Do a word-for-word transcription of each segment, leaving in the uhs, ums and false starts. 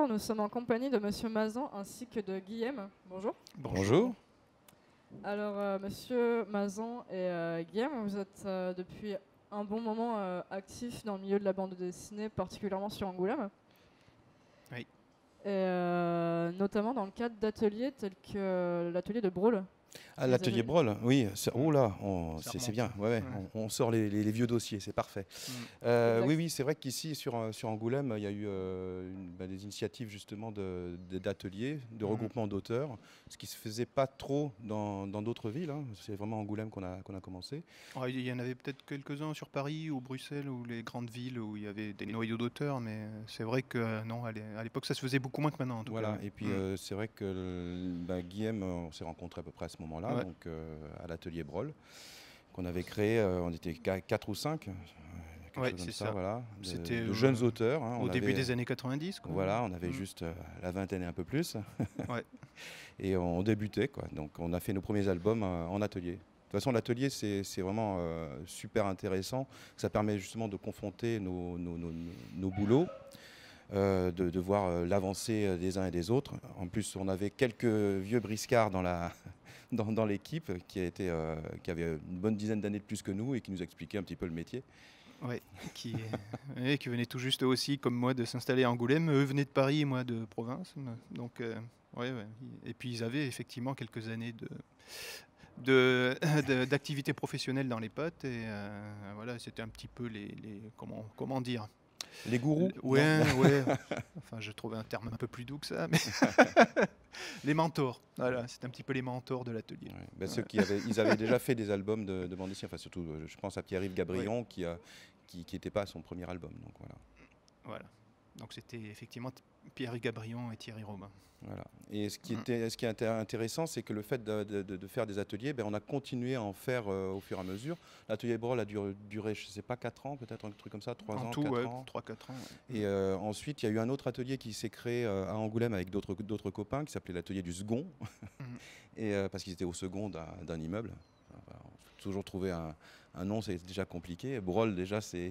soir, nous sommes en compagnie de Monsieur Mazan ainsi que de Guillaume. Bonjour. Bonjour. Alors, euh, Monsieur Mazan et euh, Guillaume, vous êtes euh, depuis un bon moment euh, actifs dans le milieu de la bande dessinée, particulièrement sur Angoulême. Oui. Et euh, notamment dans le cadre d'ateliers tels que euh, l'atelier de Brawl. Ah, l'atelier Brawl, oui. Oh là, c'est bien. Ouais, ouais. Ouais. On, on sort les, les, les vieux dossiers, c'est parfait. Mm. Euh, oui, oui, c'est vrai qu'ici, sur, sur Angoulême, il y a eu euh, une, bah, des initiatives justement d'ateliers, de, de, de regroupement d'auteurs, ce qui ne se faisait pas trop dans d'autres villes. Hein. C'est vraiment Angoulême qu'on a, qu'on a commencé. Alors, il y en avait peut-être quelques-uns sur Paris ou Bruxelles ou les grandes villes où il y avait des noyaux d'auteurs, mais c'est vrai que euh, non, à l'époque, ça se faisait beaucoup moins que maintenant. En tout voilà, cas. et puis Mm. euh, c'est vrai que bah, Guillaume, on s'est rencontrés à peu près à ce moment-là, Ouais. donc euh, à l'atelier Brawl, qu'on avait créé, euh, on était quatre ou cinq. Ouais, c'est ça. Voilà, de, C'était de euh, jeunes auteurs. Hein, au on début avait, des années quatre-vingt-dix. Quoi. Voilà, on avait Mm. juste euh, la vingtaine et un peu plus. Ouais. Et on débutait, quoi. Donc on a fait nos premiers albums euh, en atelier. De toute façon, l'atelier, c'est vraiment euh, super intéressant. Ça permet justement de confronter nos, nos, nos, nos boulots, euh, de, de voir euh, l'avancée des uns et des autres. En plus, on avait quelques vieux briscards dans la... dans, dans l'équipe qui, a été, euh, qui avait une bonne dizaine d'années de plus que nous et qui nous expliquait un petit peu le métier. Ouais, qui, euh, qui venaient tout juste aussi, comme moi, de s'installer à Angoulême. Eux venaient de Paris et moi de province. Donc, euh, ouais, ouais. Et puis ils avaient effectivement quelques années de d'activité de, professionnelle dans les potes. Et euh, voilà, c'était un petit peu les, les comment, comment dire les gourous. Ouais, ouais. Enfin, je trouvais un terme un peu plus doux que ça. Mais les mentors. Voilà, c'est un petit peu les mentors de l'atelier. Ouais, ben ouais. Ceux qui avaient, ils avaient déjà fait des albums de, de bande dessinée. Enfin, surtout, je pense à Pierre-Yves Gabrion, ouais. qui a, qui n'était pas à son premier album. Donc voilà. Voilà. Donc c'était effectivement Pierre Gabrion et Thierry Robin. Voilà. Et ce qui, était, ce qui est intéressant, c'est que le fait de, de, de faire des ateliers, ben, on a continué à en faire euh, au fur et à mesure. L'atelier Brawl a duré, duré, je ne sais pas, quatre ans, peut-être un truc comme ça, trois ans, tout, quatre ouais, ans. trois quatre ans. Ouais. Et euh, ensuite, il y a eu un autre atelier qui s'est créé euh, à Angoulême avec d'autres copains, qui s'appelait l'atelier du second, mm. et, euh, parce qu'ils étaient au second d'un immeuble. Enfin, on peut toujours trouver un, un nom, c'est déjà compliqué. Brawl, déjà, c'est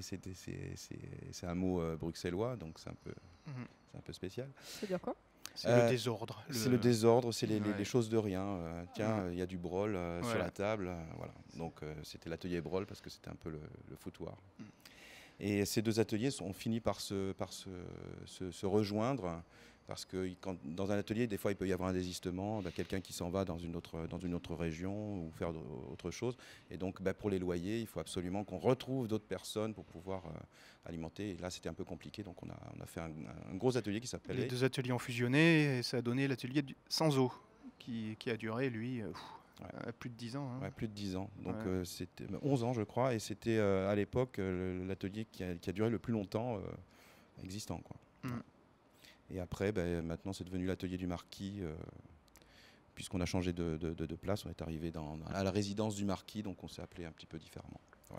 un mot euh, bruxellois, donc c'est un, peu, mm. un peu spécial. C'est dire quoi? C'est euh, le désordre. C'est le... le désordre, c'est les, ouais. les, les choses de rien. Euh, tiens, il ouais. y a du Brawl euh, ouais. sur la table. Euh, voilà. Donc euh, c'était l'atelier Brawl parce que c'était un peu le, le foutoir. Mm. Et ces deux ateliers ont fini par se, par se, se, se rejoindre. Parce que quand, dans un atelier, des fois, il peut y avoir un désistement, bah, quelqu'un qui s'en va dans une, autre, dans une autre région ou faire autre chose. Et donc, bah, pour les loyers, il faut absolument qu'on retrouve d'autres personnes pour pouvoir euh, alimenter. Et là, c'était un peu compliqué. Donc, on a, on a fait un, un gros atelier qui s'appelait... Les deux ateliers ont fusionné et ça a donné l'atelier sans eau, qui, qui a duré, lui, euh, ouais. plus de dix ans. Hein. Ouais, plus de dix ans. Donc, ouais. euh, c'était onze ans, je crois. Et c'était euh, à l'époque euh, l'atelier qui, qui a duré le plus longtemps euh, existant, quoi. Mm. Ouais. Et après, ben, maintenant, c'est devenu l'atelier du Marquis, euh, puisqu'on a changé de, de, de, de place. On est arrivé dans, dans, à la résidence du Marquis, donc on s'est appelé un petit peu différemment. Voilà.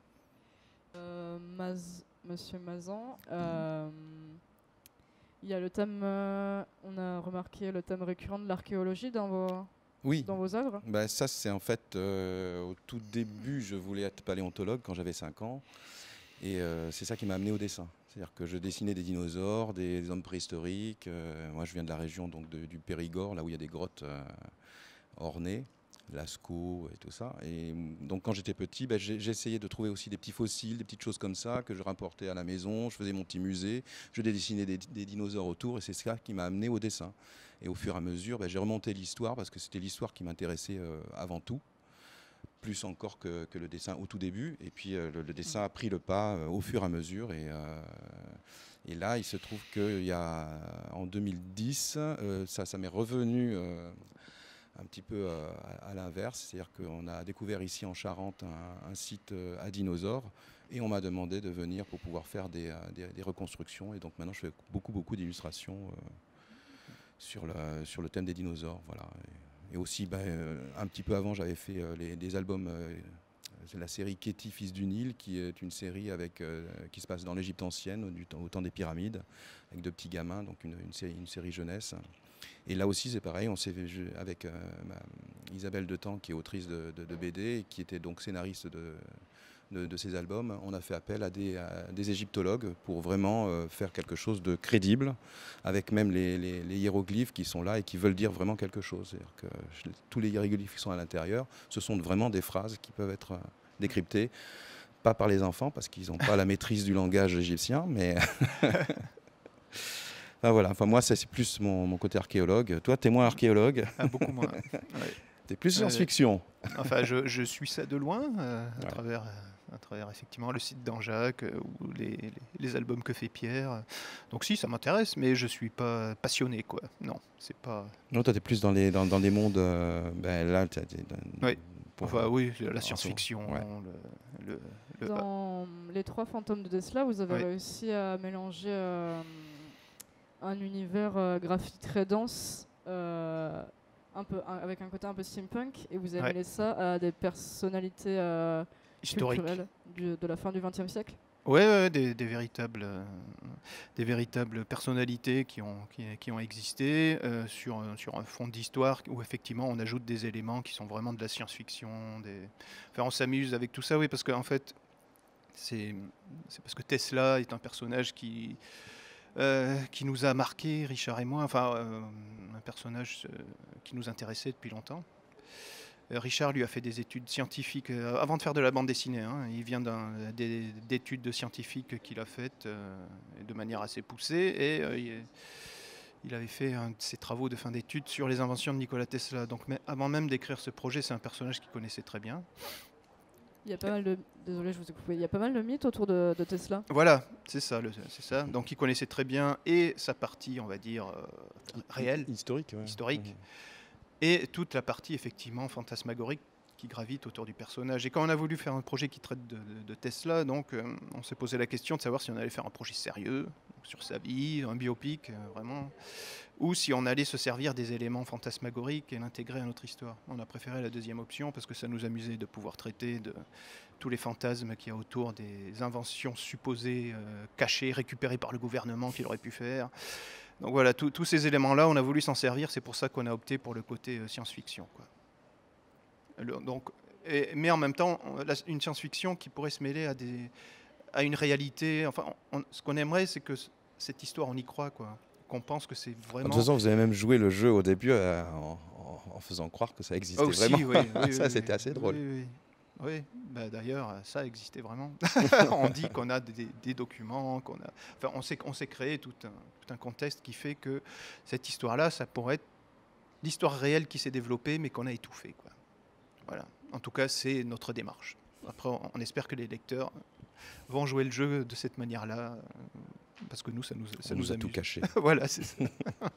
Euh, Maz, Monsieur Mazan, euh, il y a le thème, euh, on a remarqué le thème récurrent de l'archéologie dans vos, oui. dans vos œuvres. Ben, ça, c'est en fait, euh, au tout début, je voulais être paléontologue quand j'avais cinq ans. Et euh, c'est ça qui m'a amené au dessin. C'est-à-dire que je dessinais des dinosaures, des, des hommes préhistoriques. Euh, moi, je viens de la région donc, de, du Périgord, là où il y a des grottes euh, ornées, Lascaux et tout ça. Et donc, quand j'étais petit, ben, j'essayais de trouver aussi des petits fossiles, des petites choses comme ça que je rapportais à la maison. Je faisais mon petit musée, je dessinais des, des dinosaures autour et c'est ça qui m'a amené au dessin. Et au fur et à mesure, ben, j'ai remonté l'histoire parce que c'était l'histoire qui m'intéressait euh, avant tout. Plus encore que, que le dessin au tout début. Et puis euh, le, le dessin a pris le pas euh, au fur et à mesure. Et, euh, et là, il se trouve qu'il y a, en deux mille dix, euh, ça, ça m'est revenu euh, un petit peu euh, à, à l'inverse. C'est-à-dire qu'on a découvert ici en Charente un, un site euh, à dinosaures. Et on m'a demandé de venir pour pouvoir faire des, des, des reconstructions. Et donc maintenant, je fais beaucoup, beaucoup d'illustrations euh, sur, le, sur le thème des dinosaures. Voilà. Et, Et aussi, bah, euh, un petit peu avant, j'avais fait euh, les, des albums, euh, c'est la série Kéti, fils du Nil, qui est une série avec, euh, qui se passe dans l'Égypte ancienne, au, du, au temps des pyramides, avec deux petits gamins, donc une, une, série, une série jeunesse. Et là aussi, c'est pareil, on s'est avec euh, ma, Isabelle Detemps, qui est autrice de, de, de B D, et qui était donc scénariste de, de, de ces albums, on a fait appel à des, à des égyptologues pour vraiment euh, faire quelque chose de crédible, avec même les, les, les hiéroglyphes qui sont là et qui veulent dire vraiment quelque chose. C'est-à-dire que je- tous les hiéroglyphes qui sont à l'intérieur, ce sont vraiment des phrases qui peuvent être euh, décryptées, pas par les enfants parce qu'ils n'ont pas la maîtrise du langage égyptien, mais enfin, voilà. Enfin, moi, ça, c'est plus mon, mon côté archéologue. Toi, t'es moins archéologue, Ah, beaucoup moins. Ouais. t'es plus Ouais, science-fiction. Enfin, je, je suis ça de loin, euh, à, Ouais. travers, euh, à travers effectivement le site d'Anjac euh, ou les, les- les albums que fait Pierre. Donc si, ça m'intéresse, mais je suis pas passionné, quoi. Non, c'est pas. Non, toi, t'es plus dans, les, dans, dans des mondes. euh, ben, là, t'as des- dans- Oui. pour- Enfin, oui, la en science-fiction, ouais. le, le- le- Dans les trois fantômes de Tesla, vous avez Ouais. réussi à mélanger euh, un univers euh, graphique très dense, euh, un peu, un- avec un côté un peu steampunk, et vous avez Ouais. mêlé ça à des personnalités euh, historique. culturelles du- de la fin du vingtième siècle. Ouais, ouais, ouais, des, des véritables, euh, des véritables personnalités qui ont, qui, qui ont existé euh, sur, un- sur un fond d'histoire où effectivement on ajoute des éléments qui sont vraiment de la science-fiction. Des... Enfin, on s'amuse avec tout ça, oui, parce qu'en fait, c'est c'est parce que Tesla est un personnage qui, euh, qui nous a marqué, Richard et moi, enfin, euh, un personnage euh, qui nous intéressait depuis longtemps. Euh, Richard lui a fait des études scientifiques euh, avant de faire de la bande dessinée. Hein. Il vient d'un- des- d'études scientifiques qu'il a faites euh, de manière assez poussée et euh, il, il avait fait un de ses travaux de fin d'études sur les inventions de Nikola Tesla. Donc mais avant même d'écrire ce projet, c'est un personnage qu'il connaissait très bien. Il y a pas mal de, désolé, je vous ai coupé. Il y a pas mal de mythes autour de, de Tesla. Voilà, c'est ça, le- c'est ça. Donc il connaissait très bien et sa partie, on va dire, euh, réelle, Historique. ouais. historique. Mhm. et toute la partie effectivement fantasmagorique qui gravite autour du personnage. Et quand on a voulu faire un projet qui traite de, de Tesla, donc euh, on s'est posé la question de savoir si on allait faire un projet sérieux donc sur sa vie, un biopic euh, vraiment, ou si on allait se servir des éléments fantasmagoriques et l'intégrer à notre histoire. On a préféré la deuxième option parce que ça nous amusait de pouvoir traiter de tous les fantasmes qu'il y a autour des inventions supposées euh, cachées, récupérées par le gouvernement qu'il aurait pu faire. Donc voilà, tous tous ces éléments-là, on a voulu s'en servir, c'est pour ça qu'on a opté pour le côté euh, science-fiction, quoi. Le- donc, et- mais en même temps, on- la- une science-fiction qui pourrait se mêler à, des, à une réalité. Enfin, on- ce qu'on aimerait, c'est que c- cette histoire, on y croit, quoi. Qu'on pense que c'est De vraiment. toute façon, vous avez même joué le jeu au début euh, en, en- en faisant croire que ça existait Ah, aussi, vraiment. oui, oui, ça, oui, c'était oui. assez drôle. Oui, oui. Oui, bah, d'ailleurs, ça existait vraiment. On dit qu'on a des, des documents, qu'on a. Enfin, on s'est on s'est créé tout un, tout un contexte qui fait que cette histoire-là, ça pourrait être l'histoire réelle qui s'est développée, mais qu'on a étouffée, quoi. Voilà. En tout cas, c'est notre démarche. Après, on, on espère que les lecteurs vont jouer le jeu de cette manière-là, euh, parce que nous, ça nous, ça On nous nous a tout amuse. caché. Voilà, c'est ça.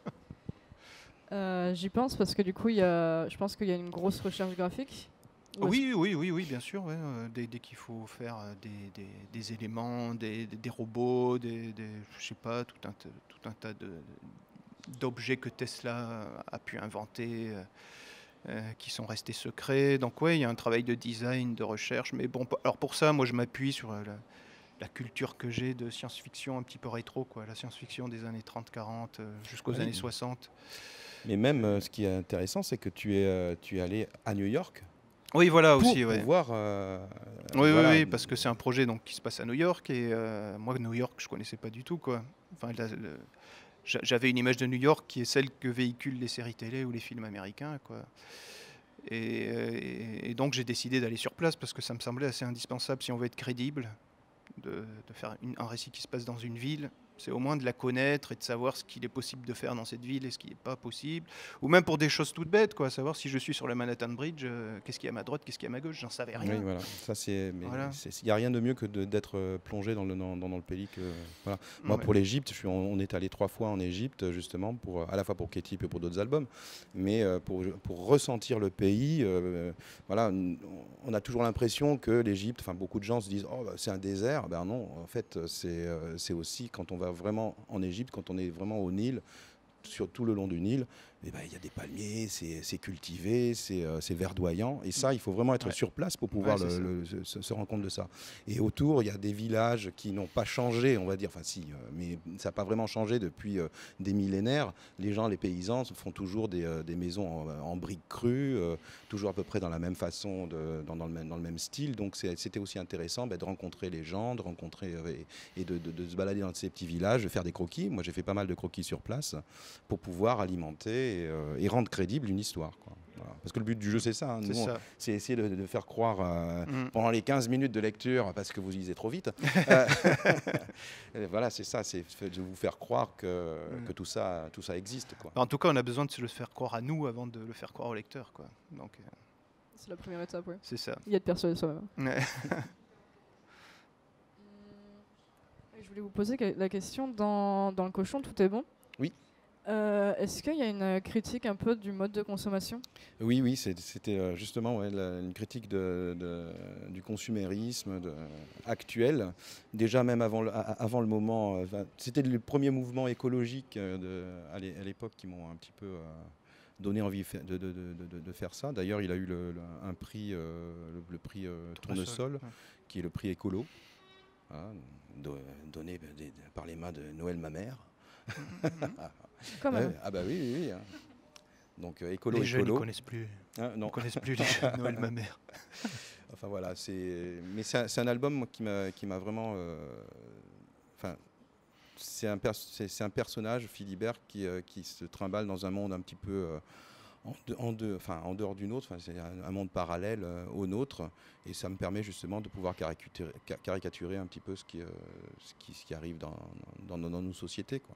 Euh, J'y pense parce que du coup, il y a, je pense qu'il y a une grosse recherche graphique. Ou est-ce- Oui, oui, oui, oui, bien sûr. Ouais, euh, dès dès qu'il faut faire euh, des, des- des éléments, des, des- des robots, des, des- je sais pas, tout un, tas- tout un tas de- d'objets que Tesla a pu inventer, euh, euh, qui sont restés secrets. Donc oui, il y a un travail de design, de recherche. Mais bon, p- alors pour ça, moi, je m'appuie sur euh, la, la culture que j'ai de science-fiction un petit peu rétro, quoi. La science-fiction des années trente quarante euh, jusqu'aux Oui. années soixante. Mais même, euh, ce qui est intéressant, c'est que tu es, euh, tu es allé à New York Oui, voilà pour aussi, ouais. pouvoir. euh, Oui, voilà. oui, oui, parce que c'est un projet donc, qui se passe à New York et euh, moi, New York, je connaissais pas du tout, quoi. Enfin, la- le- j'a- j'avais une image de New York qui est celle que véhiculent les séries télé ou les films américains, quoi. Et, euh, et- et donc j'ai décidé d'aller sur place parce que ça me semblait assez indispensable si on veut être crédible, de, de faire une- un récit qui se passe dans une ville. C'est au moins de la connaître et de savoir ce qu'il est possible de faire dans cette ville et ce qui n'est pas possible. Ou même pour des choses toutes bêtes, quoi. Savoir si je suis sur le Manhattan Bridge, euh, qu'est-ce qu'il y a à ma droite, qu'est-ce qu'il y a à ma gauche, j'en savais rien. Oui, voilà. Ça, c'est. mais Voilà. c'est- Il n'y a rien de mieux que de- d'être euh, plongé dans le, dans, dans le pays. Que, voilà. Moi, Ouais. pour l'Égypte, je suis en- on est allé trois fois en Égypte, justement, pour, à la fois pour Ketchup et pour d'autres albums. Mais euh, pour, pour ressentir le pays, euh, voilà, n- on a toujours l'impression que l'Égypte, enfin, beaucoup de gens se disent oh, bah, c'est un désert. Ben non, en fait, c'est euh, c'est aussi quand on va vraiment en Égypte, quand on est vraiment au Nil, sur tout le long du Nil, eh ben, y a des palmiers, c'est cultivé, c'est euh, verdoyant. Et ça, il faut vraiment être ouais. sur place pour pouvoir ouais, le, le, se, se rendre compte de ça. Et autour, il y a des villages qui n'ont pas changé, on va dire. Enfin, si, euh, mais ça n'a pas vraiment changé depuis euh, des millénaires. Les gens, les paysans, font toujours des, euh, des maisons en, en briques crues, euh, toujours à peu près dans la même façon, de, dans, dans, le même, dans le même style. Donc, c'était aussi intéressant bah, de rencontrer les gens, de rencontrer euh, et, et de, de, de se balader dans ces petits villages, de faire des croquis. Moi, j'ai fait pas mal de croquis sur place pour pouvoir alimenter Et, euh, et rendre crédible une histoire. Quoi. Voilà. Parce que le but du jeu, c'est ça. Hein. C'est essayer de, de faire croire euh, mm. pendant les quinze minutes de lecture, parce que vous lisez trop vite. euh, voilà, c'est ça. C'est de vous faire croire que, mm. que tout, ça, tout ça existe. Quoi. En tout cas, on a besoin de se le faire croire à nous avant de le faire croire au lecteur. Donc, euh... c'est la première étape, oui. C'est ça. Il y a de persuader soi-même. Ouais. Je voulais vous poser la question, dans, dans le cochon, tout est bon. Oui. Euh, Est-ce qu'il y a une critique un peu du mode de consommation? Oui, oui, c'était justement ouais, la, une critique de, de, du consumérisme de, actuel. Déjà même avant le, avant le moment, euh, c'était le premier mouvement écologique de, à l'époque qui m'ont un petit peu euh, donné envie de, de, de, de, de faire ça. D'ailleurs, il a eu le, le, un prix, euh, le, le prix euh, Tournesol, ouais. qui est le prix écolo, hein, donné par les mains de Noël Mamère. Quand même. Ouais, ah bah oui, oui, oui. Hein. Donc euh, écolo, les jeunes écolo. ne connaissent plus. Hein, non. Ils connaissent plus les jeunes Noël Mamère. Enfin voilà, c'est. Mais c'est un, un album moi, qui m'a qui m'a vraiment. Enfin, euh... c'est un c'est un personnage Philibert qui euh, qui se trimballe dans un monde un petit peu. Euh, En, de, en, de, enfin, en dehors du nôtre, c'est un, un monde parallèle euh, au nôtre, et ça me permet justement de pouvoir caricaturer, caricaturer un petit peu ce qui, euh, ce qui, ce qui arrive dans, dans, dans, dans nos sociétés, quoi.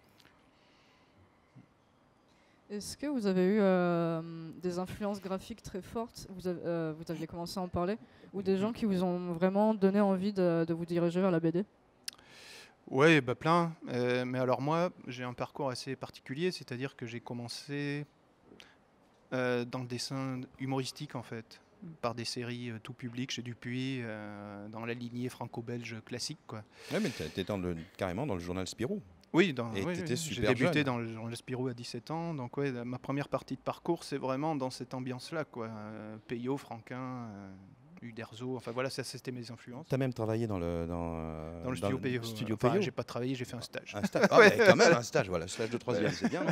Est-ce que vous avez eu euh, des influences graphiques très fortes, vous, avez, euh, vous aviez commencé à en parler, ou des gens qui vous ont vraiment donné envie de, de vous diriger vers la B D? Oui, bah plein, euh, mais alors moi j'ai un parcours assez particulier, c'est-à-dire que j'ai commencé Euh, dans le dessin humoristique en fait, par des séries euh, tout public chez Dupuis, euh, dans la lignée franco-belge classique, quoi. Ouais, mais tu étais carrément dans le journal Spirou. Oui, dans, et oui, oui, j'ai super débuté jeune. dans le journal Spirou à dix-sept ans, donc ouais, ma première partie de parcours c'est vraiment dans cette ambiance-là, quoi. Euh, Peyo, Franquin, euh, Uderzo, enfin voilà, ça c'était mes influences. Tu as même travaillé dans le, dans, euh, dans le studio Peyo. Studio enfin, Peyo. J'ai pas travaillé, j'ai fait un stage. Un stage, ah, ouais. Quand même un stage, voilà, stage de troisième, c'est bien, non?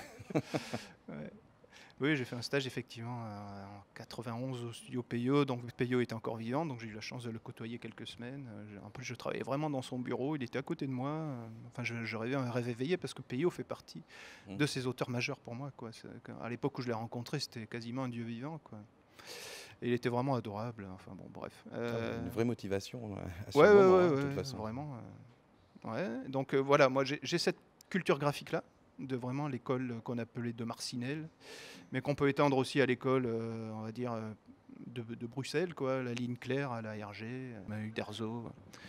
Ouais. Oui, j'ai fait un stage effectivement en quatre-vingt-onze au studio Peyo, donc Peyo était encore vivant, donc j'ai eu la chance de le côtoyer quelques semaines. En plus, je travaillais vraiment dans son bureau, il était à côté de moi. Enfin, je, je rêvais un rêve éveillé parce que Peyo fait partie mmh. de ces auteurs majeurs pour moi, quoi. À l'époque où je l'ai rencontré, c'était quasiment un dieu vivant, quoi. Et il était vraiment adorable. Enfin bon, bref. Euh... Une vraie motivation à ce ouais, moment, ouais, hein, ouais, de toute façon. Vraiment. Euh... Ouais. Donc euh, voilà, moi j'ai cette culture graphique-là, de vraiment l'école qu'on appelait de Marcinelle, mais qu'on peut étendre aussi à l'école, euh, on va dire, euh, de, de Bruxelles, quoi, la ligne claire à la R G, à Uderzo.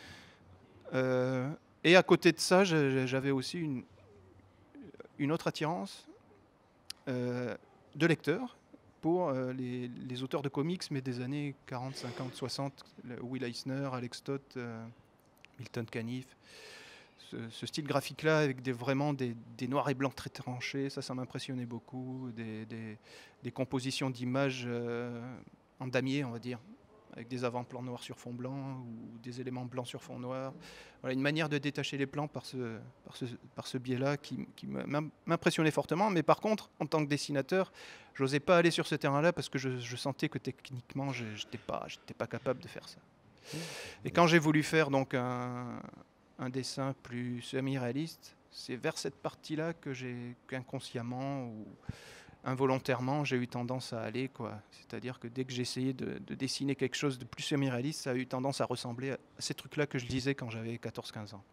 Euh, et à côté de ça, j'avais aussi une, une autre attirance euh, de lecteur pour euh, les, les auteurs de comics, mais des années quarante, cinquante, soixante, Will Eisner, Alex Stott, euh, Milton Caniff. Ce, ce style graphique-là, avec des, vraiment des, des noirs et blancs très tranchés, ça, ça m'impressionnait beaucoup. Des, des, des compositions d'images euh, en damier, on va dire, avec des avant-plans noirs sur fond blanc ou des éléments blancs sur fond noir. Voilà, une manière de détacher les plans par ce, par ce, par ce biais-là qui, qui m'impressionnait fortement. Mais par contre, en tant que dessinateur, je n'osais pas aller sur ce terrain-là parce que je, je sentais que techniquement, je n'étais pas, j'étais pas capable de faire ça. Et quand j'ai voulu faire donc un... un dessin plus semi-réaliste, c'est vers cette partie-là que j'ai qu'inconsciemment ou involontairement j'ai eu tendance à aller, quoi. C'est-à-dire que dès que j'essayais de, de dessiner quelque chose de plus semi-réaliste, ça a eu tendance à ressembler à ces trucs-là que je lisais quand j'avais quatorze quinze ans.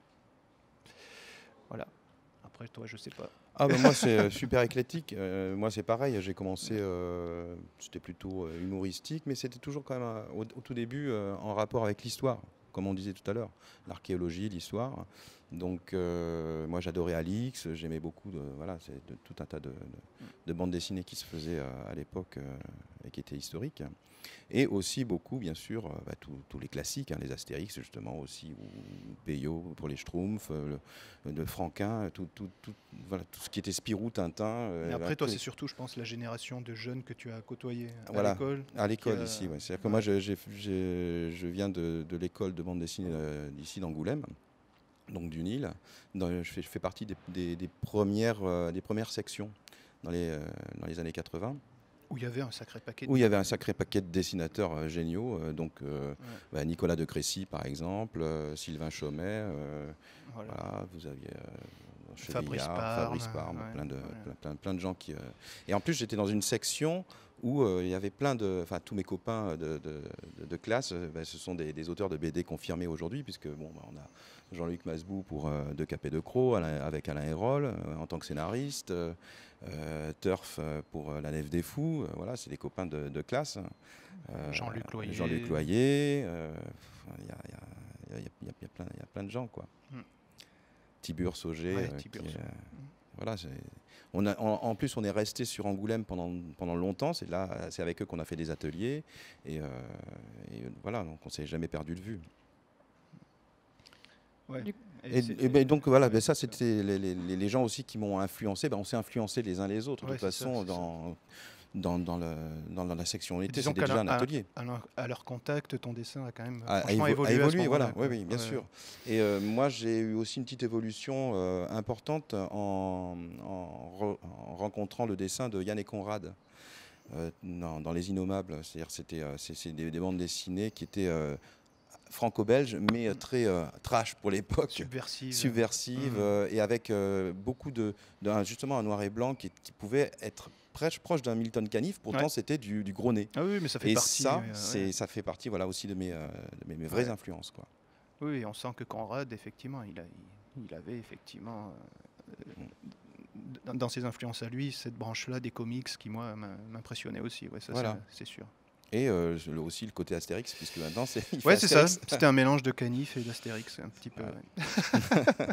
Voilà. Après, toi, je sais pas. Ah ben moi, c'est super éclectique. Euh, moi, c'est pareil. J'ai commencé, euh, c'était plutôt euh, humoristique, mais c'était toujours quand même, euh, au, au tout début, euh, en rapport avec l'histoire. Comme on disait tout à l'heure, l'archéologie, l'histoire. Donc euh, moi j'adorais Alix, j'aimais beaucoup de, voilà, c'est de, tout un tas de, de, de bandes dessinées qui se faisaient euh, à l'époque euh, et qui étaient historiques. Et aussi beaucoup bien sûr euh, bah, tous les classiques, hein, les Astérix justement aussi, ou Peyo pour les Schtroumpfs, euh, le, le Franquin, tout, tout, tout, voilà, tout ce qui était Spirou, Tintin. Euh, Et après voilà, toi tous c'est les- surtout je pense la génération de jeunes que tu as côtoyés à Voilà, l'école. à l'école qui a- ici. Ouais. C'est-à-dire que ouais. moi je, j'ai- j'ai- je viens de, de l'école de bande dessinée euh, d'ici d'Angoulême. Donc du Nil. Dans- je, fais, je fais partie des, des- des premières, euh, des premières sections dans les, euh, dans les années quatre-vingts, Où il y avait un sacré paquet de... où il y avait un sacré paquet de dessinateurs euh, géniaux. euh, donc euh, Ouais, bah, Nicolas de Crécy, par exemple, euh, Sylvain Chomet. euh, voilà. voilà, vous aviez euh, Fabrice Chevillard, Parme, Fabrice Parme, ouais, plein, de, voilà. plein, plein- plein de gens qui. euh, Et en plus, j'étais dans une section où euh, il y avait plein de. Enfin, tous mes copains de, de- de- de classe, euh, bah, ce sont des, des auteurs de B D confirmés aujourd'hui, puisque bon, bah, on a Jean-Luc Masbou pour euh, De Cap et de Croc, Alain- avec Alain Hérol euh, en tant que scénariste, euh, euh, Turf euh, pour euh, La Nef des Fous. euh, voilà, c'est des copains de, de classe. Euh, Jean-Luc Loyer. Jean-Luc Loyer. euh, enfin, Il y, a, il y a- il y a- il y a- il y a plein- il y a plein de gens, quoi. Mm. Tibur Sauger. Ouais, euh, Tibur qui est, Sauger. euh, voilà, c'est- on a, en, en plus, on est resté sur Angoulême pendant, pendant longtemps. C'est là, c'est avec eux qu'on a fait des ateliers. Et, euh, et voilà, donc on s'est jamais perdu de vue. Ouais. Du- Et, c'est- et ben, donc voilà, ouais, ben, ça c'est c'était les, les- les- les gens aussi qui m'ont influencé. Ben, on s'est influencé les uns les autres. Ouais, de toute c'est ça, façon, c'est ça. dans, dans, dans, le, dans la section où on était, Disons c'était qu'à déjà leur- un atelier. À, leur, à leur contact, ton dessin a quand même a, a franchement évo- a évolué. à ce évolué, voilà, moment-là, oui, quoi. oui, bien Ouais. sûr. Et euh, moi, j'ai eu aussi une petite évolution euh, importante en, en re- en rencontrant le dessin de Yann et Conrad euh, dans, dans Les Innommables. C'est-à-dire, c'était euh, c'est, c'est des, des bandes dessinées qui étaient euh, franco-belges, mais euh, très euh, trash pour l'époque. Subversive. Subversive Mhm. euh, et avec euh, beaucoup de, d'un- justement un noir et blanc qui, qui pouvait être presque proche d'un Milton Caniff. Pourtant, Ouais. c'était du, du gros nez. Ah oui, mais ça fait Et partie. ça, euh, c'est, ouais. ça fait partie, voilà, aussi de mes, euh, de mes, mes vraies Ouais. influences, quoi. Oui, on sent que Conrad, effectivement, il, a, il, il avait effectivement, euh, dans, dans ses influences à lui, cette branche-là des comics qui, moi, m'im- m'impressionnait aussi. Ouais, ça, Voilà. c'est c'est sûr. Et euh, le- aussi le côté Astérix, puisque maintenant, c'est. il fait Ouais, c'est ça. Astérix. C'était un mélange de Canif et d'Astérix, un petit peu. Ouais. ouais.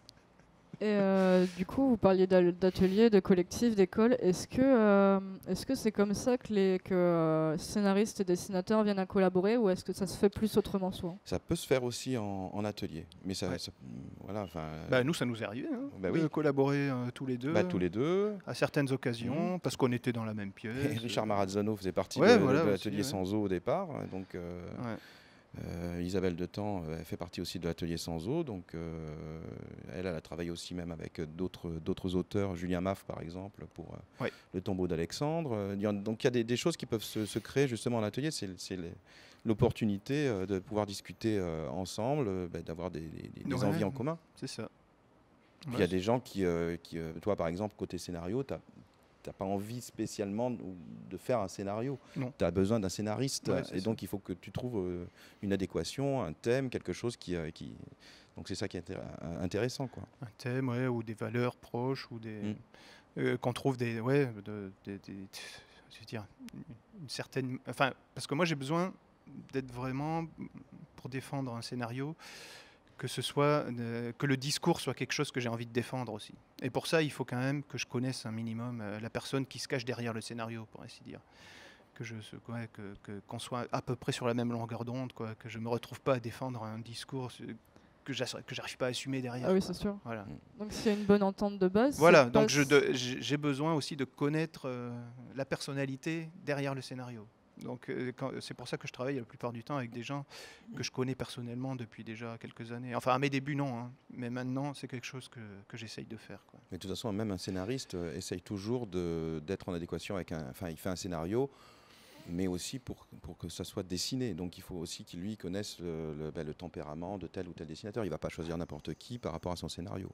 Et euh, du coup, vous parliez d'al- d'ateliers, de collectifs, d'écoles. Est-ce que euh, est-ce que c'est comme ça que les que, euh, scénaristes et dessinateurs viennent à collaborer, ou est-ce que ça se fait plus autrement souvent? Ça peut se faire aussi en, en atelier. Mais ça. Ouais. ça- voilà, enfin. Bah, nous, ça nous est arrivé hein, Bah de oui. collaborer euh, tous les deux. bah, tous les deux. À certaines occasions, parce qu'on était dans la même pièce. Et Richard Marazzano faisait partie Ouais, de, voilà, de aussi, l'atelier ouais. Sans eau au départ. Donc, euh, Ouais. euh, Isabelle Detemps euh, fait partie aussi de l'atelier Sans eau. Donc, euh, elle, elle a travaillé aussi même avec d'autres, d'autres auteurs, Julien Maff par exemple, pour euh, Ouais. Le tombeau d'Alexandre. Euh, il y en- Donc, il y a des, des choses qui peuvent se, se créer justement en atelier. C'est, c'est les- l'opportunité euh, de pouvoir discuter euh, ensemble, euh, bah, d'avoir des, des- des Ouais. envies en commun. C'est ça. Puis il Ouais, y a des gens qui, euh, qui euh, toi par exemple, côté scénario, tu n'as pas envie spécialement de de faire un scénario. Non. Tu as besoin d'un scénariste. Ouais, c'est et ça. donc il faut que tu trouves euh, une adéquation, un thème, quelque chose qui. euh, qui... Donc c'est ça qui est intér- intéressant, quoi. un thème, ouais, ou des valeurs proches, ou des Mm. euh, qu'on trouve des, ouais, de, des- des- je veux dire, une certaine, enfin, parce que moi j'ai besoin d'être vraiment pour défendre un scénario, que ce soit euh, que le discours soit quelque chose que j'ai envie de défendre aussi. Et pour ça, il faut quand même que je connaisse un minimum euh, la personne qui se cache derrière le scénario, pour ainsi dire. Que je, se- ouais, que, que- qu'on soit à peu près sur la même longueur d'onde, quoi, que je me retrouve pas à défendre un discours euh, que j'ass- que j'arrive pas à assumer derrière. Ah oui, quoi. c'est sûr. Voilà. Donc s'il y a une bonne entente de base. Voilà, c'est donc pas- je de- j'ai j'ai besoin aussi de connaître euh, la personnalité derrière le scénario. Donc euh, quand- c'est pour ça que je travaille la plupart du temps avec des gens que je connais personnellement depuis déjà quelques années. Enfin à mes débuts non, hein, mais maintenant c'est quelque chose que, que j'essaye de faire, quoi. Mais de toute façon, même un scénariste euh, essaye toujours de- d'être en adéquation avec un. Enfin, il fait un scénario, mais aussi pour, pour que ça soit dessiné. Donc il faut aussi qu'il lui connaisse le, le- ben, le tempérament de tel ou tel dessinateur. Il ne va pas choisir n'importe qui par rapport à son scénario.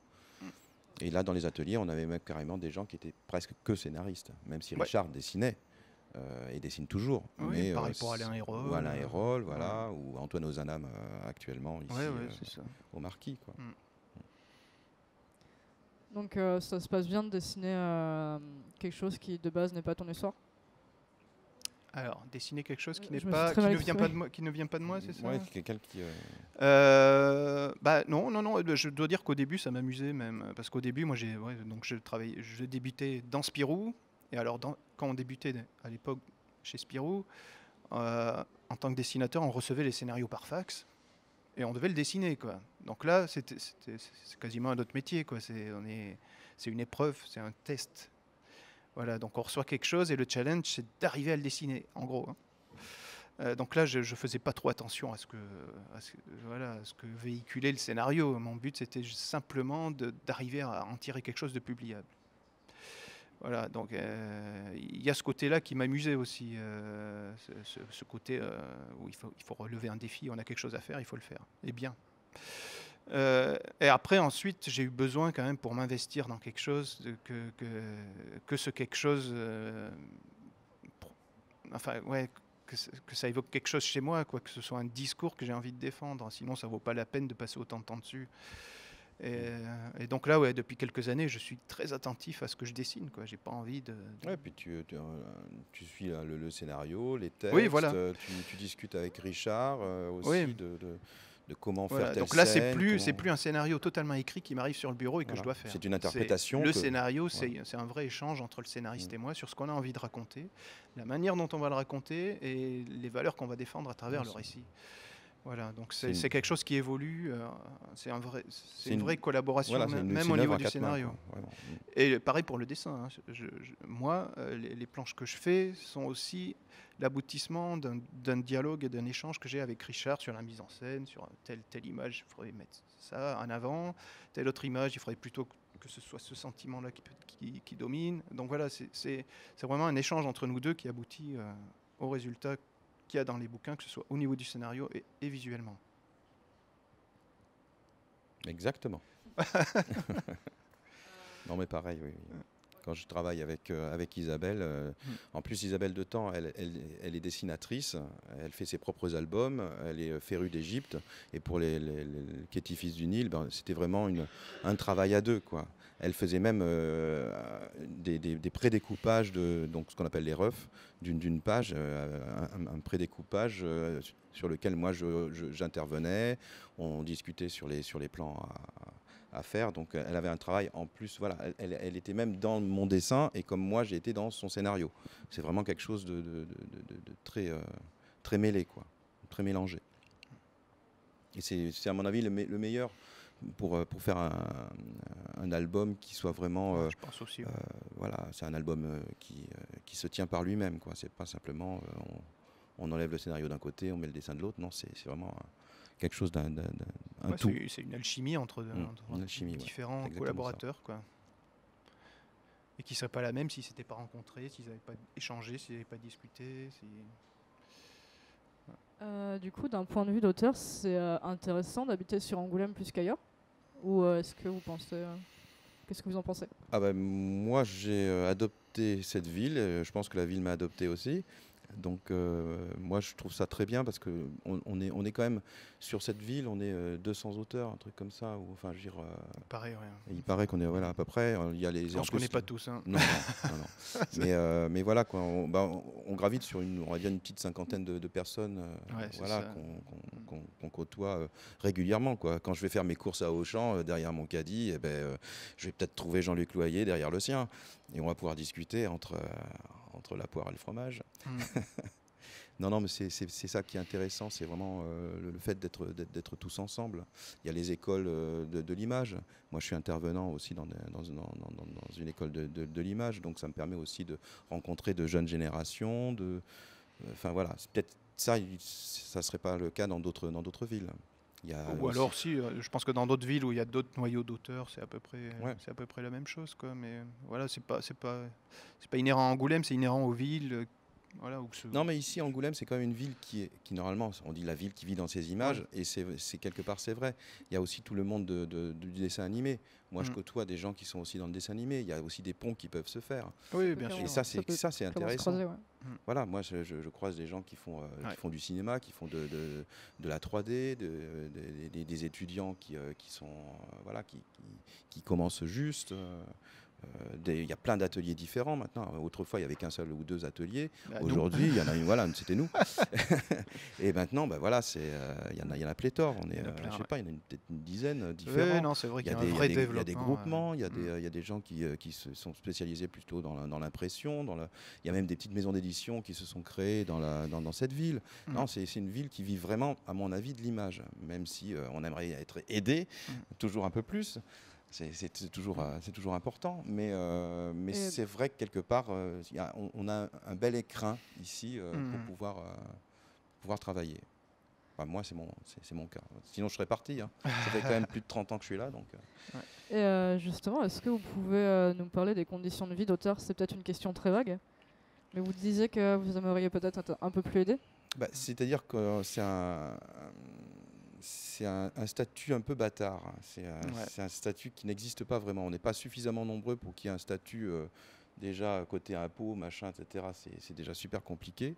Et là, dans les ateliers, on avait même carrément des gens qui étaient presque que scénaristes, même si Ouais. Richard dessinait. Euh, et dessine toujours. Oui, mais, pareil euh, pour Alain Hérol. Ou Alain euh, Hérol, voilà, ou Antoine Ozanam euh, actuellement ici Ouais, ouais, euh, c'est ça. au Marquis, quoi. Donc euh, ça se passe bien de dessiner euh, quelque chose qui de base n'est pas ton histoire. Alors, dessiner quelque chose qui Je n'est me suis pas, très qui mal ne vient pas de exprimée. moi, qui ne vient pas de moi, c'est ça? Ouais, quelqu'un qui. euh, Euh, bah non, non, non. euh, Je dois dire qu'au début, ça m'amusait même, parce qu'au début, moi, j'ai, ouais, donc je travaillais, je débutais dans Spirou. Et alors, dans- quand on débutait à l'époque chez Spirou, euh, en tant que dessinateur, on recevait les scénarios par fax et on devait le dessiner, quoi. Donc là, c'était, c'était- c'est quasiment un autre métier, quoi. C'est, on est, c'est une épreuve, c'est un test. Voilà, donc on reçoit quelque chose et le challenge, c'est d'arriver à le dessiner, en gros, hein. Euh, donc là, je ne faisais pas trop attention à ce, que, à, ce, voilà, à ce que véhiculait le scénario. Mon but, c'était simplement de- d'arriver à en tirer quelque chose de publiable. Voilà, donc euh, il y a ce côté-là qui m'amusait aussi, euh, ce, ce- ce côté euh, où il faut, il faut relever un défi, on a quelque chose à faire, il faut le faire, et bien. Euh, et après, ensuite, j'ai eu besoin quand même pour m'investir dans quelque chose, de- que, que, que ce quelque chose, euh, pro- enfin, ouais, que, ce- que ça évoque quelque chose chez moi, quoi, que ce soit un discours que j'ai envie de défendre. Sinon, ça vaut pas la peine de passer autant de temps dessus. Et, euh, et donc là, ouais, depuis quelques années, je suis très attentif à ce que je dessine, quoi. J'ai pas envie de, de- Ouais, puis tu, tu, euh, tu suis euh, le, le scénario, les Oui, textes, voilà. euh, tu, tu discutes avec Richard euh, Oui, aussi de, de, de comment faire voilà. telle Donc là, c'est scène. plus, c'est Comment... plus un scénario totalement écrit qui m'arrive sur le bureau et que je Voilà. dois faire. C'est une C'est interprétation le que. scénario, Voilà. c'est c'est un vrai échange entre le scénariste Mm. et moi sur ce qu'on a envie de raconter, la manière dont on va le raconter et les valeurs qu'on va défendre à travers Ouais, le c'est- récit. Voilà, donc c'est c'est une- c'est quelque chose qui évolue. euh, c'est un vrai, c'est c'est une une- vraie collaboration, Voilà, c'est même, une, même c'est au une œuvre niveau à du quatre mains, scénario. quoi. Vraiment. Mm. Et pareil pour le dessin, hein. Je- je- moi, euh, les, les planches que je fais sont aussi l'aboutissement d'un d'un dialogue et d'un échange que j'ai avec Richard sur la mise en scène, sur telle, telle image, il faudrait mettre ça en avant, telle autre image, il faudrait plutôt que ce soit ce sentiment-là qui, peut- qui, qui domine. Donc voilà, c'est c'est- c'est vraiment un échange entre nous deux qui aboutit euh, au résultat qu'il y a dans les bouquins, que ce soit au niveau du scénario et, et visuellement. Exactement. Non, mais pareil, oui. oui. Quand je travaille avec, euh, avec Isabelle, euh, Mm. en plus Isabelle de Temps, elle, elle, elle est dessinatrice, elle fait ses propres albums, elle est férue d'Égypte, et pour les, les, les Kéti Fils du Nil, ben, c'était vraiment une, un travail à deux, quoi. Elle faisait même euh, des, des, des prédécoupages, de, donc ce qu'on appelle les refs, d'une d'une page, euh, un, un prédécoupage euh, sur lequel moi je- je- j'intervenais, on discutait sur les, sur les plans à, à faire. Donc elle avait un travail en plus, voilà, elle, elle- elle était même dans mon dessin et comme moi j'ai été dans son scénario. C'est vraiment quelque chose de, de- de- de- de très, euh, très mêlé, quoi, très mélangé. Et c'est c'est, à mon avis le, me- le meilleur pour, euh, pour faire un, un album qui soit vraiment, euh, Je pense aussi. euh, Ouais. voilà, c'est un album euh, qui, euh, qui se tient par lui-même, quoi. C'est pas simplement euh, on, on enlève le scénario d'un côté, on met le dessin de l'autre. Non, c'est c'est vraiment un- quelque chose d'un d'un- d'un- un Ouais, tout. c'est c'est une alchimie entre, Mmh, entre une alchimie, ouais. différents Exactement collaborateurs, quoi. Et qui ne seraient pas la même s'ils ne s'étaient pas rencontrés, s'ils n'avaient pas échangé, s'ils n'avaient pas discuté. Si... Euh, du coup, d'un point de vue d'auteur, c'est euh, intéressant d'habiter sur Angoulême plus qu'ailleurs? Ou euh, est-ce que vous pensez... euh, Qu'est-ce que vous en pensez? Ah ben, moi, j'ai euh, adopté cette ville. euh, Je pense que la ville m'a adopté aussi. Donc, euh, moi, je trouve ça très bien parce que on, on est, on est quand même sur cette ville. On est euh, deux cents auteurs, un truc comme ça. Ou, enfin, je veux dire, euh, Pareil, ouais. il paraît qu'on est voilà à peu près. euh, Il y a les. On en ne se plus, connaît pas tous. Hein. Non, non, non, non. mais, euh, mais voilà, quoi, on, bah, on, on gravite sur une, on va dire une petite cinquantaine de, de personnes, euh, Ouais, c'est voilà, ça. qu'on qu'on- qu'on- qu'on côtoie euh, régulièrement, quoi. Quand je vais faire mes courses à Auchan, euh, derrière mon caddie, eh ben, euh, je vais peut-être trouver Jean-Luc Loyer derrière le sien, et on va pouvoir discuter entre, euh, entre la poire et le fromage. Mm. Non, non, mais c'est c'est- c'est ça qui est intéressant, c'est vraiment euh, le, le fait d'être d'être- d'être tous ensemble. Il y a les écoles euh, de, de l'image. Moi, je suis intervenant aussi dans, des- dans, dans- dans- dans une école de, de- de l'image, donc ça me permet aussi de rencontrer de jeunes générations. De, enfin voilà, c'est peut-être ça, il- ça serait pas le cas dans d'autres dans d'autres villes. Il y a Ou aussi- alors, si, euh, je pense que dans d'autres villes où il y a d'autres noyaux d'auteurs, c'est à peu près, Ouais. c'est à peu près la même chose, quoi. Mais euh, voilà, c'est pas, c'est pas, c'est pas inhérent à Angoulême, c'est inhérent aux villes, euh, voilà, où que ce- Non, mais ici, Angoulême, c'est quand même une ville qui, est, qui normalement, on dit la ville qui vit dans ses images, et c'est c'est quelque part, c'est vrai. Il y a aussi tout le monde de, de- du dessin animé. Moi, je Mm. côtoie des gens qui sont aussi dans le dessin animé. Il y a aussi des ponts qui peuvent se faire. Oui, bien Clairement. sûr. Et ça, Ça c'est peut ça, c'est Comment se intéressant. croiser, ouais. Voilà, moi, je, je- je croise des gens qui font, euh, Ouais. qui font du cinéma, qui font de, de- de la trois D, de- de- des- des étudiants qui, euh, qui sont, euh, voilà, qui, qui- qui commencent juste. euh, des- il y a plein d'ateliers différents maintenant. Autrefois, il n'y avait qu'un seul ou deux ateliers. Bah, nous. Aujourd'hui, il y en a une, voilà, c'était nous. Et maintenant, bah, voilà, c'est, euh, il y en a, il y en a pléthore. On est, Il y en a euh, plein, je sais ouais. pas, il y en a une- peut-être une dizaine euh, Oui, différents. non, c'est vrai Il y qu'il a y a des, un il y a vrai des- il y a développement. des euh, groupements, il y a des, mm. euh, il y a des gens qui, euh, qui se sont spécialisés plutôt dans la- dans l'impression. Dans le- il y a même des petites maisons d'édition qui se sont créées dans, la, dans, dans cette ville. Mm. Non, c'est c'est une ville qui vit vraiment, à mon avis, de l'image. Même si euh, on aimerait être aidé, Mm. toujours un peu plus. C'est c'est- c'est toujours, euh, c'est toujours important. Mais, euh, mais Et- c'est vrai que quelque part, euh, il y a- on, on a un bel écrin ici euh, Mm. pour pouvoir, euh, pouvoir travailler. Enfin, moi, c'est mon, c'est c'est mon cas. Sinon, je serais parti. Hein. Ça fait quand même plus de trente ans que je suis là. Donc, euh. Et euh, justement, est-ce que vous pouvez euh, nous parler des conditions de vie d'auteur? C'est peut-être une question très vague, mais vous disiez que vous aimeriez peut-être être un peu plus aidé. Bah, c'est-à-dire que euh, c'est un, c'est un, un statut un peu bâtard. hein. C'est un, Ouais. c'est un statut qui n'existe pas vraiment. On n'est pas suffisamment nombreux pour qu'il y ait un statut euh, déjà côté impôts, machin, et cetera. C'est c'est déjà super compliqué.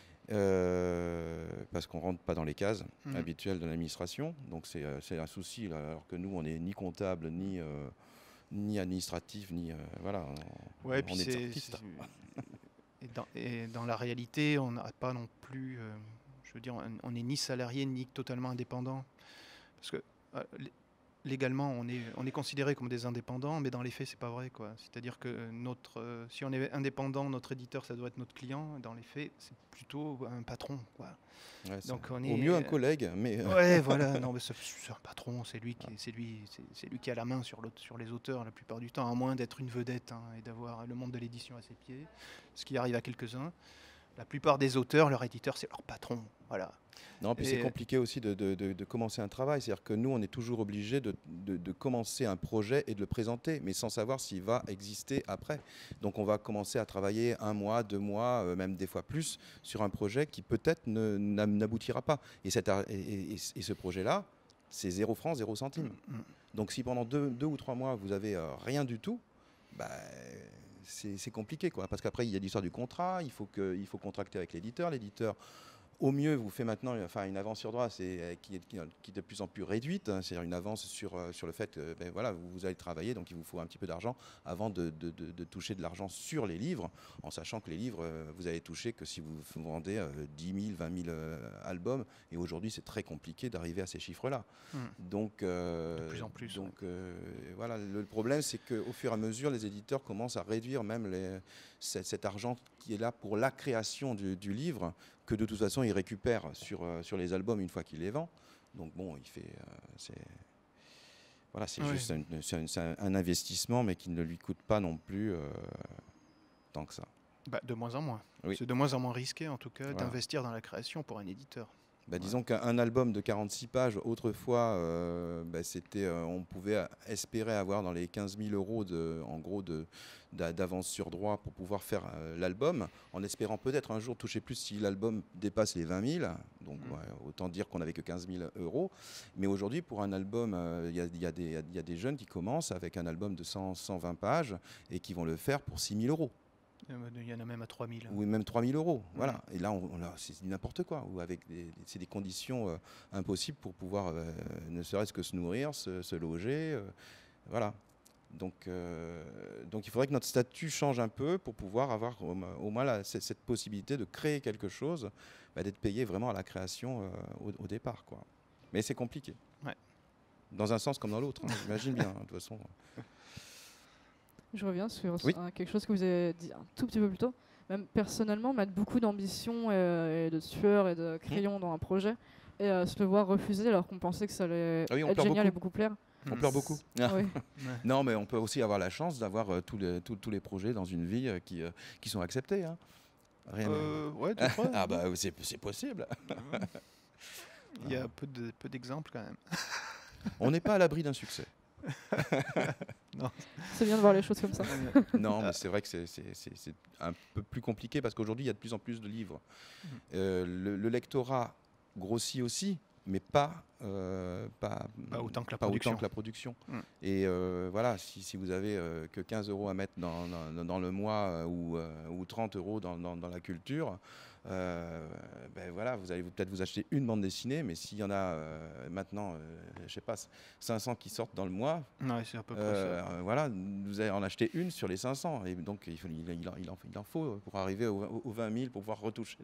Euh, parce qu'on rentre pas dans les cases Mhm. habituelles de l'administration. Donc c'est euh, c'est un souci, là, alors que nous, on n'est ni comptable, ni, euh, ni administratif, ni... euh, voilà, on, Ouais, on puis est des c'est- artistes. c'est- et, dans, et dans la réalité, on n'a pas non plus, euh, je veux dire, on- on n'est ni salarié ni totalement indépendant. Parce que euh, lé- légalement, on est, on est considéré comme des indépendants, mais dans les faits, c'est pas vrai, quoi. C'est-à-dire que notre, euh, si on est indépendant, notre éditeur, ça doit être notre client. Dans les faits, c'est plutôt un patron, quoi. Ouais, c'est- Donc on Au est, mieux un euh, collègue, mais... euh, Ouais, voilà, non, mais c'est c'est un patron, c'est lui, qui, c'est lui, c'est c'est lui qui a la main sur, l'autre- sur les auteurs la plupart du temps, à moins d'être une vedette hein, et d'avoir le monde de l'édition à ses pieds, ce qui arrive à quelques-uns. La plupart des auteurs, leur éditeur, c'est leur patron, voilà. Non, puis c'est Et- compliqué aussi de, de- de- de commencer un travail. C'est-à-dire que nous, on est toujours obligé de, de- de commencer un projet et de le présenter, mais sans savoir s'il va exister après. Donc on va commencer à travailler un mois, deux mois, euh, même des fois plus, sur un projet qui peut-être ne- n'a- n'aboutira pas. Et, cet ar- et- et- et- et ce projet-là, c'est zéro franc, zéro centime. Mm, mm. Donc si pendant deux, deux ou trois mois, vous avez euh, rien du tout, bah, c'est c'est compliqué, quoi. Parce qu'après, il y a l'histoire du contrat, il faut, que, il faut contracter avec l'éditeur. L'éditeur, au mieux, vous fait maintenant enfin, une avance sur droit c'est, euh, qui, est, qui, qui est de plus en plus réduite. hein. C'est-à-dire une avance sur, euh, sur le fait que ben, voilà, vous, vous allez travailler, donc il vous faut un petit peu d'argent avant de, de- de- de toucher de l'argent sur les livres, en sachant que les livres, euh, vous allez toucher que si vous, vous vendez euh, dix mille, vingt mille euh, albums. Et aujourd'hui, c'est très compliqué d'arriver à ces chiffres-là. Mm. Donc, euh, De plus en plus, Donc, euh, voilà, le, le problème, c'est qu'au fur et à mesure, les éditeurs commencent à réduire même les, cet, cet argent qui est là pour la création du, du livre, que de toute façon, ils récupèrent sur, euh, sur les albums une fois qu'ils les vendent. Donc, bon, il fait. euh, c'est voilà, c'est Oui. juste un, c'est un- c'est un- un investissement, mais qui ne lui coûte pas non plus euh, tant que ça. Bah, de moins en moins. Oui. C'est de moins en moins risqué, en tout cas, Voilà. d'investir dans la création pour un éditeur. Bah, disons qu'un album de quarante-six pages, autrefois, euh, bah, c'était, euh, on pouvait espérer avoir dans les quinze mille euros de, en gros de, d'a- d'avance sur droit pour pouvoir faire euh, l'album, en espérant peut-être un jour toucher plus si l'album dépasse les vingt mille. Donc Mm. ouais, autant dire qu'on n'avait que quinze mille euros. Mais aujourd'hui, pour un album, euh, il y, a- il y a des- il y a des jeunes qui commencent avec un album de cent, cent vingt pages et qui vont le faire pour six mille euros. Il y en a même à trois mille. Ou même trois mille euros. Voilà. Et là, on, on a- c'est n'importe quoi. Ou avec des, des- c'est des conditions euh, impossibles pour pouvoir, euh, ne serait-ce que se nourrir, se, se loger. euh, voilà. Donc, euh, donc, il faudrait que notre statut change un peu pour pouvoir avoir au, mo- au moins la- cette, cette possibilité de créer quelque chose, bah, d'être payé vraiment à la création euh, au, au départ, quoi. Mais c'est compliqué. Ouais. Dans un sens comme dans l'autre. hein. J'imagine bien, hein, de toute façon. Je reviens sur Oui. un- quelque chose que vous avez dit un tout petit peu plus tôt. Même personnellement, mettre beaucoup d'ambition et, et de sueur et de crayon dans un projet et euh, se le voir refuser alors qu'on pensait que ça allait Ah oui, on être pleure génial beaucoup. et beaucoup plaire. On pleure beaucoup. Ah oui. Ouais. Non, mais on peut aussi avoir la chance d'avoir euh, tous, les, tous, tous les projets dans une vie euh, qui, euh, qui sont acceptés. hein. Rien à- Euh, ouais, tu crois, ah hein. bah c'est c'est possible. Il y a peu de- peu d'exemples quand même. On n'est pas à l'abri d'un succès. C'est bien de voir les choses comme ça. Non, mais c'est vrai que c'est- c'est c'est- c'est un peu plus compliqué parce qu'aujourd'hui, il y a de plus en plus de livres. Mhm. Euh, le, le lectorat grossit aussi, mais pas, euh, pas, Pas autant que la pas production. autant que la production. Mm. Et euh, voilà, si, si vous avez euh, que quinze euros à mettre dans, dans, dans le mois euh, ou, euh, ou trente euros dans, dans, dans la culture, euh, ben voilà, vous allez peut-être vous acheter une bande dessinée, mais s'il y en a euh, maintenant, euh, je sais pas, cinq cents qui sortent dans le mois, Ouais, c'est à peu près euh, ça. euh, voilà, vous allez en acheter une sur les cinq cents, et donc il, faut, il, il en, il, en, il en faut pour arriver aux, aux vingt mille pour pouvoir retoucher.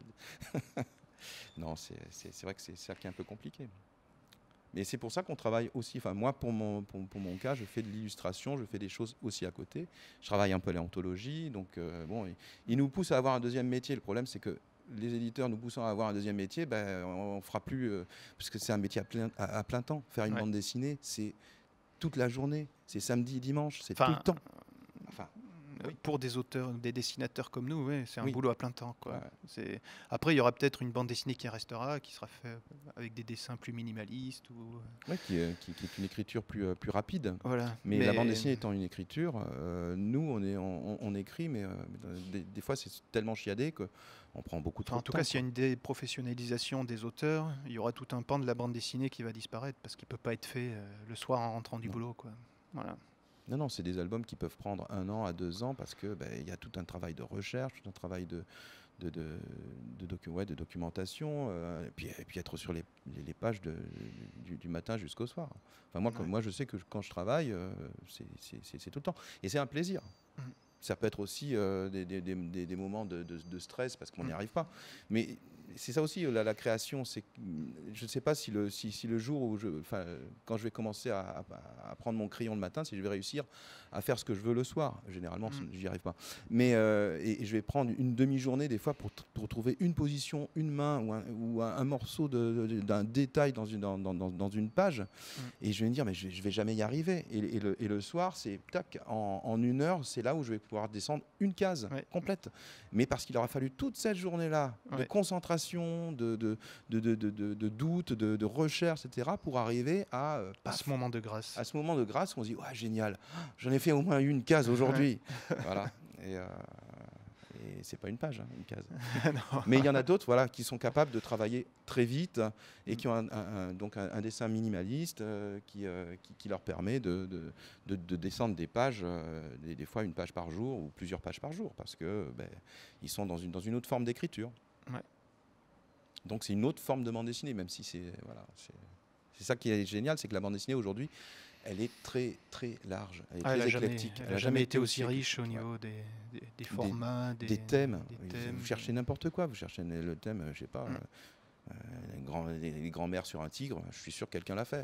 Non, c'est vrai que c'est ça qui est un peu compliqué. Mais c'est pour ça qu'on travaille aussi, enfin moi pour mon, pour, pour mon cas, je fais de l'illustration, je fais des choses aussi à côté. Je travaille un peu l'éontologie, donc euh, bon, il, il nous pousse à avoir un deuxième métier. Le problème c'est que les éditeurs nous poussant à avoir un deuxième métier, ben, on ne fera plus, euh, parce que c'est un métier à plein, à, à plein temps. Faire une Ouais. bande dessinée, c'est toute la journée, c'est samedi et dimanche, c'est Enfin, tout le temps. Enfin, oui. Pour des auteurs, des dessinateurs comme nous, ouais, c'est un oui. boulot à plein temps. Quoi. Ouais. C'est... Après, il y aura peut-être une bande dessinée qui restera, qui sera faite avec des dessins plus minimalistes. Ou... Ouais, qui, qui, qui est une écriture plus, euh, plus rapide. Voilà. Mais, mais la bande dessinée étant une écriture, euh, nous, on, est, on, on écrit, mais euh, des, des fois, c'est tellement chiadé qu'on prend beaucoup trop enfin, en de tout temps. cas, s'il y a une déprofessionnalisation des auteurs, il y aura tout un pan de la bande dessinée qui va disparaître parce qu'il ne peut pas être fait euh, le soir en rentrant du non. boulot. Quoi. Voilà. Non, non, c'est des albums qui peuvent prendre un an à deux ans parce qu'il ben, y a tout un travail de recherche, tout un travail de, de, de, de, docu ouais, de documentation, euh, et, puis, et puis être sur les, les, les pages de, du, du matin jusqu'au soir. Enfin, moi, Ouais. comme, moi, je sais que quand je travaille, euh, c'est tout le temps. Et c'est un plaisir. Mmh. Ça peut être aussi euh, des, des, des, des moments de, de, de stress parce qu'on n'y mmh. arrive pas. Mais c'est ça aussi, la, la création. Je ne sais pas si le, si, si le jour où je, enfin, quand je vais commencer à, à, à prendre mon crayon le matin, si je vais réussir à faire ce que je veux le soir. Généralement, mmh. j'y arrive pas. Mais euh, et, et je vais prendre une demi-journée des fois pour, pour trouver une position, une main ou un, ou un, un morceau d'un détail dans une, dans, dans, dans une page. Mmh. Et je vais me dire, mais je, je vais jamais y arriver. Et, et, le, et le soir, c'est tac, en, en une heure, c'est là où je vais pouvoir descendre une case ouais. complète. Mais parce qu'il aura fallu toute cette journée-là ouais. de concentration, de, de, de, de, de, de, de doute, de, de recherche, et cetera, pour arriver à, euh, à ce moment de grâce. À ce moment de grâce, on se dit, ouais, génial, j'en ai fait au moins une case aujourd'hui. Voilà. Et, euh, et c'est pas une page, hein, une case. Mais il y en a d'autres, voilà, qui sont capables de travailler très vite et qui ont un, un, un, donc un, un dessin minimaliste euh, qui, euh, qui, qui leur permet de, de, de, de descendre des pages, euh, des, des fois une page par jour ou plusieurs pages par jour, parce que ben, ils sont dans une, dans une autre forme d'écriture. Ouais. Donc c'est une autre forme de bande dessinée, même si c'est voilà, c'est ça qui est génial, c'est que la bande dessinée aujourd'hui, elle est très très large, elle est ah, très elle éclectique. Jamais, elle n'a jamais, jamais été aussi riche au niveau des, des, des formats, des, des, des thèmes. Des thèmes vous cherchez n'importe quoi, vous cherchez le thème, je sais pas, mm. euh, les, grands, les, les grands-mères sur un tigre, je suis sûr que quelqu'un l'a fait.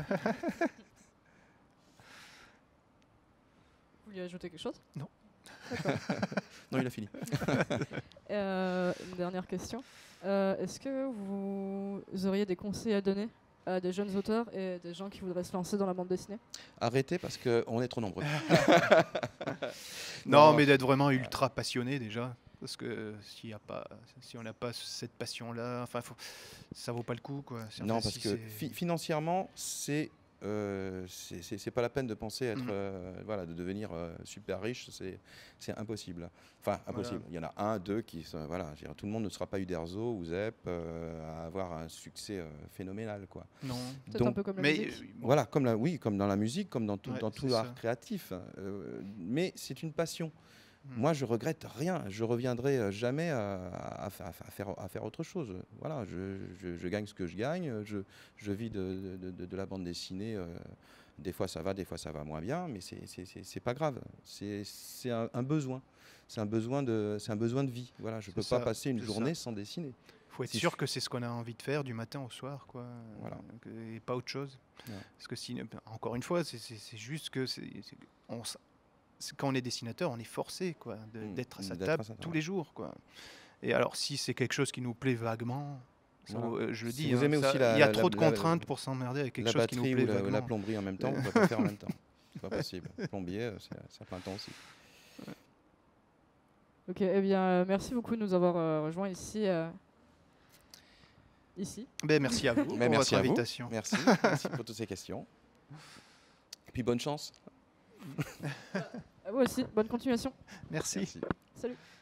Vous vouliez ajouter quelque chose? Non. Non, il a fini. euh, une dernière question. Euh, Est-ce que vous auriez des conseils à donner à des jeunes auteurs et des gens qui voudraient se lancer dans la bande dessinée? Arrêtez parce qu'on est trop nombreux. non, non, mais d'être vraiment ultra passionné déjà. Parce que s'il y a pas, si on n'a pas cette passion-là, enfin, faut, ça vaut pas le coup, quoi. Non, parce si que fi financièrement, c'est Euh, c'est pas la peine de penser être, mmh. euh, voilà, de devenir euh, super riche, c'est impossible. Enfin, impossible. Voilà. Il y en a un, deux qui sont, voilà, tout le monde ne sera pas Uderzo ou Zep euh, à avoir un succès euh, phénoménal, quoi. Non. Donc, un peu comme la mais musique. Voilà, comme la, oui, comme dans la musique, comme dans tout, ouais, dans tout art créatif. Euh, mais c'est une passion. Moi, je regrette rien. Je reviendrai jamais à, à, à, faire, à faire autre chose. Voilà, je, je, je gagne ce que je gagne. Je, je vis de, de, de, de la bande dessinée. Euh, des fois, ça va, des fois, ça va moins bien, mais c'est pas grave. C'est un, un besoin. C'est un besoin de, c'est un besoin de vie. Voilà, je peux pas passer une journée ça. sans dessiner. Il faut être sûr que c'est ce qu'on a envie de faire du matin au soir, quoi. Voilà. Et pas autre chose. Ouais. Parce que si, encore une fois, c'est juste que c'est on quand on est dessinateur, on est forcé quoi, d'être à sa table à tous les jours. Quoi. Et alors, si c'est quelque chose qui nous plaît vaguement, ça, voilà. euh, je le dis, si vous aimez hein, ça, aussi la, il y a la, trop la, de contraintes la, pour s'emmerder avec quelque chose qui nous plaît ou la, vaguement. La plomberie en même temps, on ne peut pas faire en même temps. C'est pas possible. Plombier, c'est à plein temps aussi. Ouais. Ok, eh bien, euh, merci beaucoup de nous avoir euh, rejoints ici. Euh, ici. Ben, merci à vous pour merci votre invitation. Merci. Merci pour toutes ces questions. Et puis bonne chance. À vous aussi, bonne continuation. Merci. Merci. Salut.